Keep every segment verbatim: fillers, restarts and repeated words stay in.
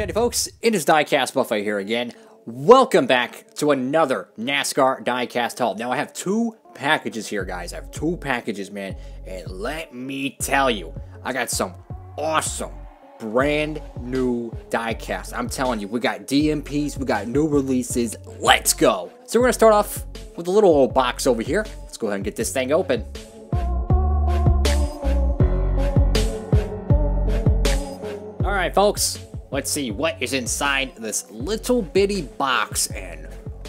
Howdy folks, it is Diecast Buffet here again. Welcome back to another NASCAR Diecast haul. Now I have two packages here, guys. I have two packages, man. And let me tell you, I got some awesome, brand new diecast. I'm telling you, we got D M Ps, we got new releases. Let's go. So we're gonna start off with a little old box over here. Let's go ahead and get this thing open. All right, folks. Let's see what is inside this little bitty box, and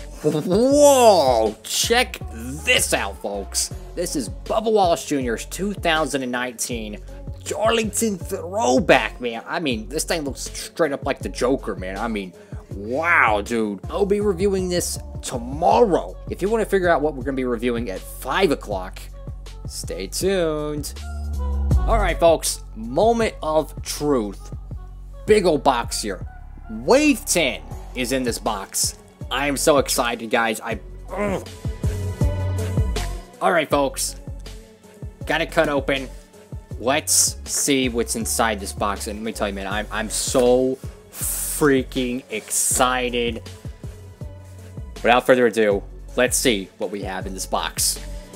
whoa, check this out, folks. This is Bubba Wallace Junior's two thousand nineteen Darlington throwback, man. I mean, this thing looks straight up like the Joker, man. I mean, wow, dude. I'll be reviewing this tomorrow. If you want to figure out what we're going to be reviewing at five o'clock, stay tuned. All right, folks, moment of truth. Big old box here. Wave ten is in this box. I am so excited, guys. I. Ugh. All right, folks. Got it cut open. Let's see what's inside this box. And let me tell you, man, I'm I'm so freaking excited. Without further ado, let's see what we have in this box.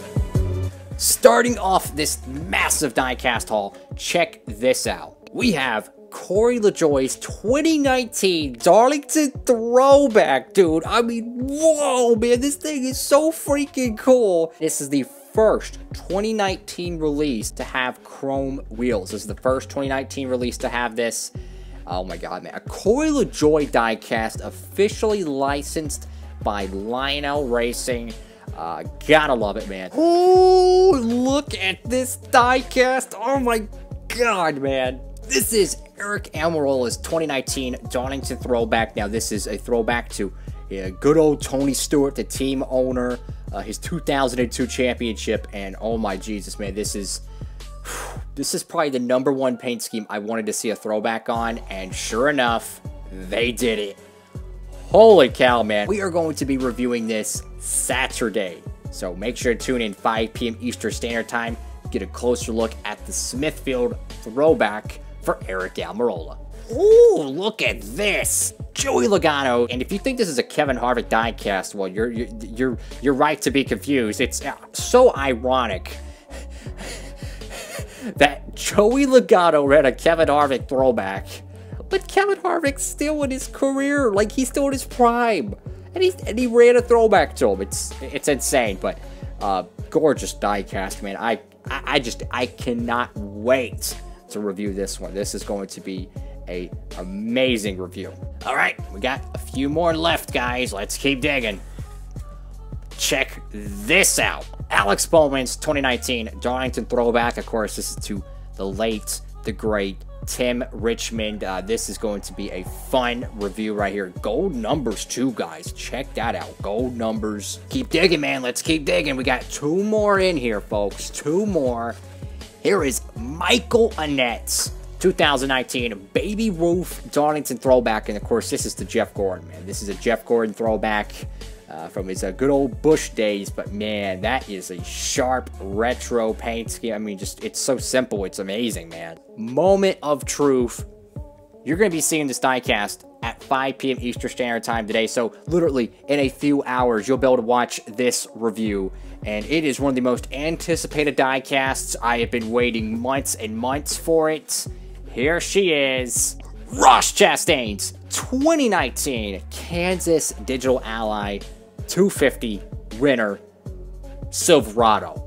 Starting off this massive diecast haul, check this out. We have Corey LaJoie's twenty nineteen Darlington throwback, dude. I mean, whoa, man, this thing is so freaking cool. This is the first twenty nineteen release to have chrome wheels. This is the first twenty nineteen release to have this. Oh my god, man. A Corey LaJoie diecast officially licensed by Lionel Racing. Uh, gotta love it, man. Oh, look at this diecast. Oh my god, man. This is Aric Almirola's twenty nineteen Darlington throwback. Now, this is a throwback to uh, good old Tony Stewart, the team owner, uh, his two thousand two championship, and oh my Jesus, man, this is whew, this is probably the number one paint scheme I wanted to see a throwback on, and sure enough, they did it. Holy cow, man. We are going to be reviewing this Saturday, so make sure to tune in five P M Eastern Standard Time, get a closer look at the Smithfield throwback for Aric Almirola. Ooh, look at this, Joey Logano. And if you think this is a Kevin Harvick diecast, well, you're you're you're, you're right to be confused. It's so ironic that Joey Logano read a Kevin Harvick throwback, but Kevin Harvick's still in his career, like he's still in his prime, and he and he ran a throwback to him. It's it's insane, but uh, gorgeous diecast, man. I I, I just I cannot wait to review this one. This is going to be a amazing review. All right, we got a few more left, guys. Let's keep digging. Check this out. Alex Bowman's twenty nineteen Darlington throwback. Of course, this is to the late, the great Tim Richmond. Uh, this is going to be a fun review right here. Gold numbers too, guys. Check that out. Gold numbers. Keep digging, man. Let's keep digging. We got two more in here, folks. Two more. Here is Michael Annette's two thousand nineteen Baby Ruth Darlington throwback. And of course, this is the Jeff Gordon, man. This is a Jeff Gordon throwback uh, from his uh, good old Busch days. But man, that is a sharp retro paint scheme. I mean, just it's so simple. It's amazing, man. Moment of truth. You're going to be seeing this diecast at five P M Eastern Standard Time today. So literally in a few hours, you'll be able to watch this review. And it is one of the most anticipated diecasts. I have been waiting months and months for it. Here she is. Ross Chastain's twenty nineteen Kansas Digital Ally two fifty winner Silverado.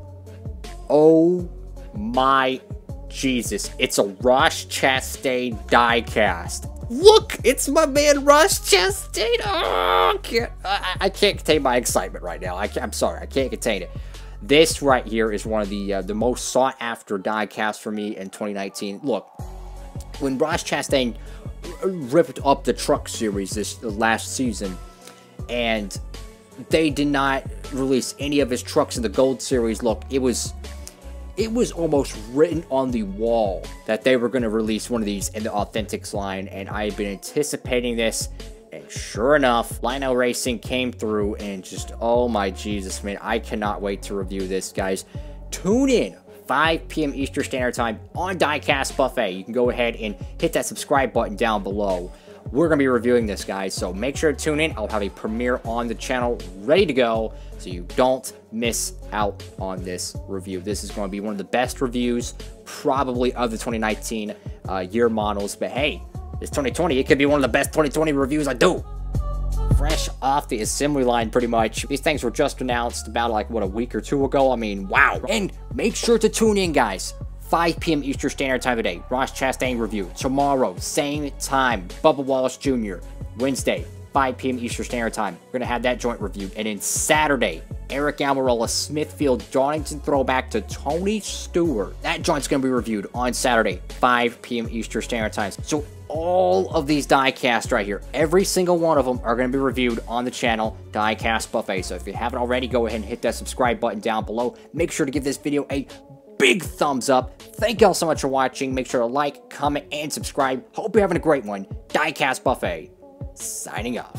Oh my Jesus. It's a Ross Chastain diecast. Look, it's my man Ross Chastain. Oh, I, can't, I, I can't contain my excitement right now. I can't, I'm sorry, I can't contain it. This right here is one of the uh, the most sought after diecasts for me in twenty nineteen. Look, when Ross Chastain ripped up the Truck Series this last season, and they did not release any of his trucks in the Gold Series. Look, it was. It was almost written on the wall that they were going to release one of these in the Authentics line, and I had been anticipating this, and sure enough, Lionel Racing came through, and just, oh my Jesus, man, I cannot wait to review this, guys. Tune in, five P M Eastern Standard Time on Diecast Buffet. You can go ahead and hit that subscribe button down below. we're going to be reviewing this, guys. So make sure to tune in. I'll have a premiere on the channel ready to go so you don't miss out on this review. This is going to be one of the best reviews probably of the twenty nineteen uh, year models. But hey, it's twenty twenty. It could be one of the best twenty twenty reviews I do. Fresh off the assembly line, pretty much. These things were just announced about like, what, a week or two ago? I mean, wow. And make sure to tune in, guys. five p m Eastern Standard Time today. Ross Chastain review. Tomorrow, same time. Bubba Wallace Junior Wednesday, five p m Eastern Standard Time. We're going to have that joint reviewed. And then Saturday, Eric Almirola Smithfield Darlington throwback to Tony Stewart. That joint's going to be reviewed on Saturday, five p m Eastern Standard Time. So all of these diecast right here, every single one of them are going to be reviewed on the channel, Diecast Buffet. So if you haven't already, go ahead and hit that subscribe button down below. Make sure to give this video a big thumbs up. Thank y'all so much for watching. Make sure to like, comment, and subscribe. Hope you're having a great one. Diecast Buffet, signing off.